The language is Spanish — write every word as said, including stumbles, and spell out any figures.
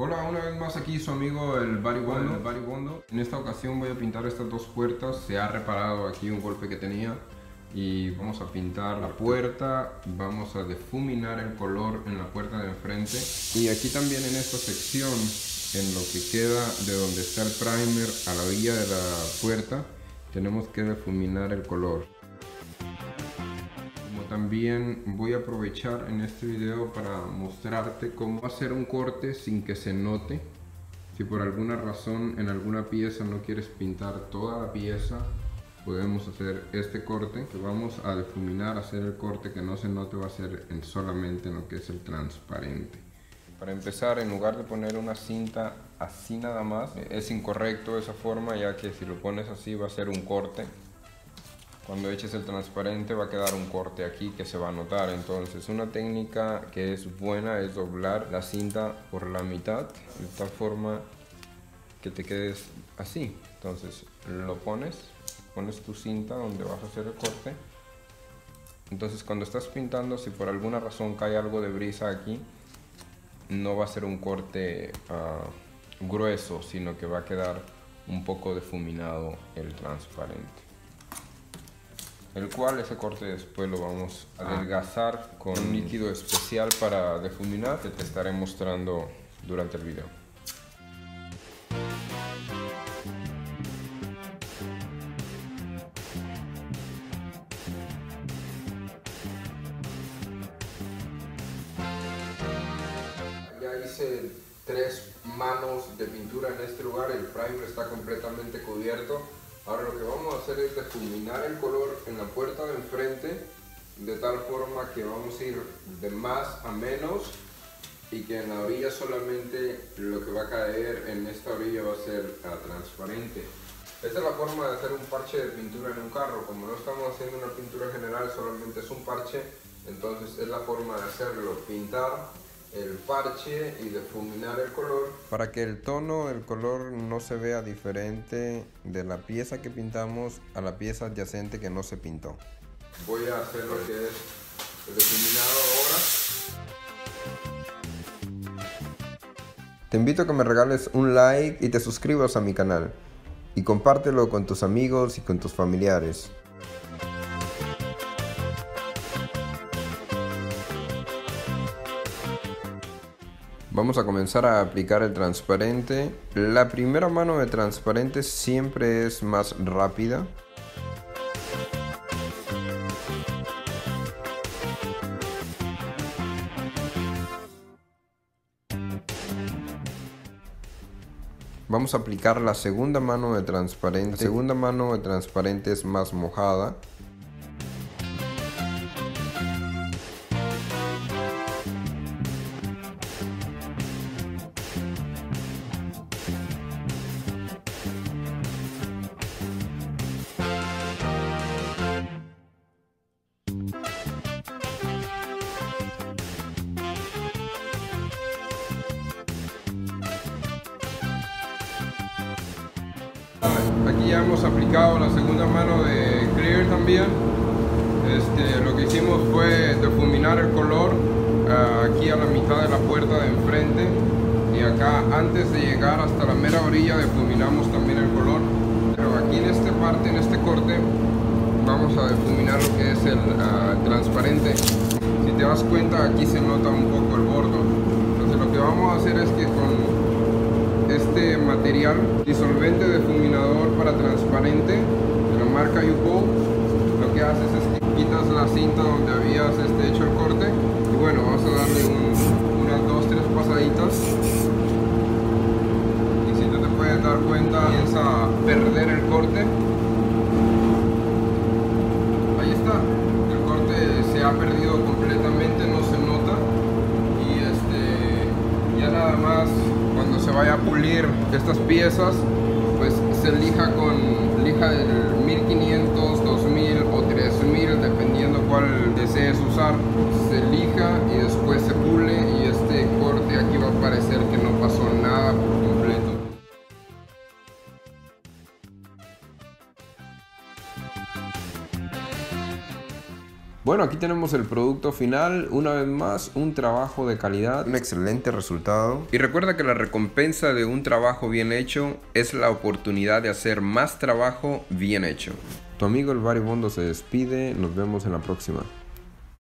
Hola, una vez más aquí su amigo el Varibondo. El Varibondo. En esta ocasión voy a pintar estas dos puertas. Se ha reparado aquí un golpe que tenía y vamos a pintar la puerta. Vamos a difuminar el color en la puerta de enfrente. Y aquí también en esta sección, en lo que queda de donde está el primer a la orilla de la puerta, tenemos que difuminar el color. También voy a aprovechar en este video para mostrarte cómo hacer un corte sin que se note. Si por alguna razón en alguna pieza no quieres pintar toda la pieza, podemos hacer este corte que vamos a difuminar. Hacer el corte que no se note va a ser en solamente en lo que es el transparente. Para empezar, en lugar de poner una cinta así nada más, es incorrecto esa forma, ya que si lo pones así va a ser un corte. Cuando eches el transparente va a quedar un corte aquí que se va a notar. Entonces una técnica que es buena es doblar la cinta por la mitad, de tal forma que te quedes así. Entonces lo pones, pones tu cinta donde vas a hacer el corte. Entonces cuando estás pintando, si por alguna razón cae algo de brisa aquí, no va a ser un corte uh, grueso, sino que va a quedar un poco difuminado el transparente. El cual ese corte después lo vamos a adelgazar con un líquido especial para difuminar que te estaré mostrando durante el video. Ya hice tres manos de pintura en este lugar, el primer está completamente cubierto. Ahora lo que vamos a hacer es difuminar el color en la puerta de enfrente, de tal forma que vamos a ir de más a menos y que en la orilla solamente lo que va a caer en esta orilla va a ser uh, transparente. Esta es la forma de hacer un parche de pintura en un carro. Como no estamos haciendo una pintura general, solamente es un parche, entonces es la forma de hacerlo: pintar el parche y difuminar el color para que el tono del color no se vea diferente de la pieza que pintamos a la pieza adyacente que no se pintó. Voy a hacer lo que es el difuminado ahora. Te invito a que me regales un like y te suscribas a mi canal y compártelo con tus amigos y con tus familiares. Vamos a comenzar a aplicar el transparente. La primera mano de transparente siempre es más rápida. Vamos a aplicar la segunda mano de transparente. La segunda mano de transparente es más mojada. Aquí ya hemos aplicado la segunda mano de clear también. Este, lo que hicimos fue difuminar el color uh, aquí a la mitad de la puerta de enfrente, y acá antes de llegar hasta la mera orilla difuminamos también el color. Pero aquí en esta parte, en este corte, vamos a difuminar lo que es el uh, transparente. Si te das cuenta, aquí se nota un poco el bordo. Entonces lo que vamos a hacer es que con este material disolvente difuminador para transparente de la marca U-Bolt, lo que haces es que quitas la cinta donde habías este, hecho el corte, y bueno, vamos a darle un, unas dos tres pasaditas, y si tú te puedes dar cuenta, comienza a perder el corte. Ahí está, el corte se ha perdido completamente, no se nota, y este, ya nada más cuando se vaya a pulir estas piezas, pues se lija con lija del mil quinientos, dos mil o tres mil, dependiendo cuál desees usar. Se lija y después se pule, y este corte aquí va a parecer que no pasó nada por completo. Bueno, aquí tenemos el producto final, una vez más, un trabajo de calidad, un excelente resultado. Y recuerda que la recompensa de un trabajo bien hecho es la oportunidad de hacer más trabajo bien hecho. Tu amigo el Varibondo se despide, nos vemos en la próxima.